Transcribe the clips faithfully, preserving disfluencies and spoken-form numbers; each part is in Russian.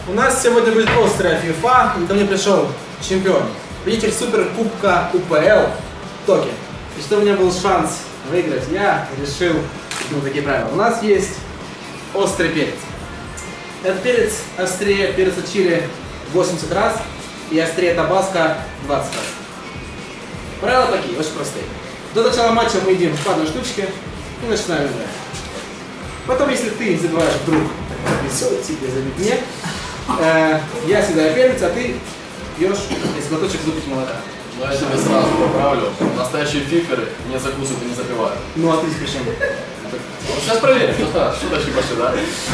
У нас сегодня будет острая фифа, и ко мне пришел чемпион, победитель суперкубка УПЛ Токи. И что у меня был шанс выиграть, я решил, ну, такие правила. У нас есть острый перец. Этот перец острее перца чили восемьдесят раз и острее табаско двадцать раз. Правила такие, очень простые. До начала матча мы едим по одной штучке и начинаем играть. Потом, если ты забиваешь вдруг, веселый тебе забить мне, э, я съедаю перец, а ты пьешь из глоточек зубить молока. Ну я тебе сразу поправлю. Настоящие фиферы не закусывают и не запивают. Ну а ты с чем? Ну, сейчас проверим, что шуточки пошли, да?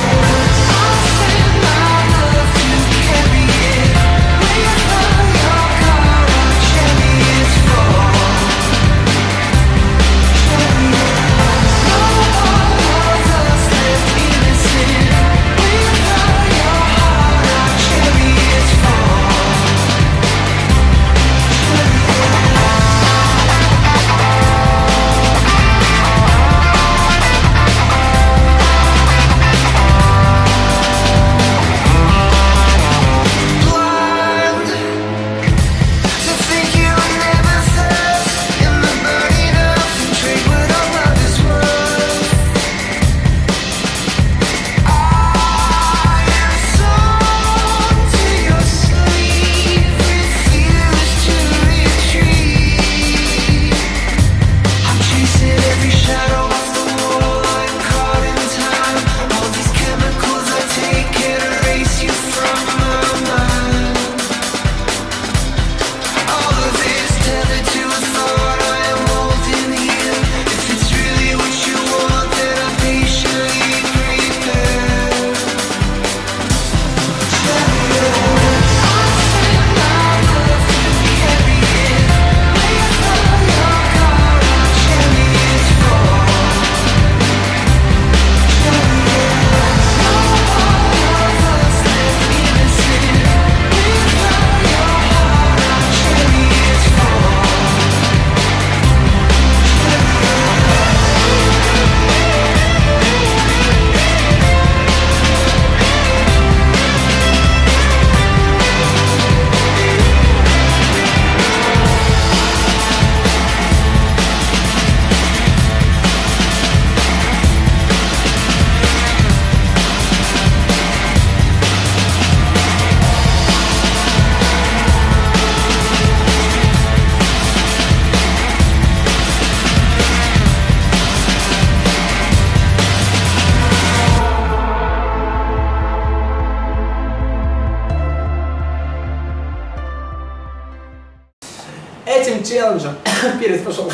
Этим челленджем перец пошел.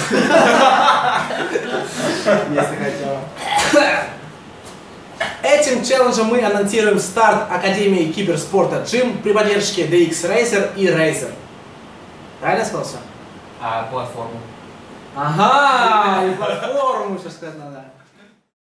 Этим челленджем мы анонсируем старт Академии киберспорта Джим при поддержке ди икс Racer и Racer. Правильно сказал все? А платформу? Ага, и платформу сейчас сказать надо.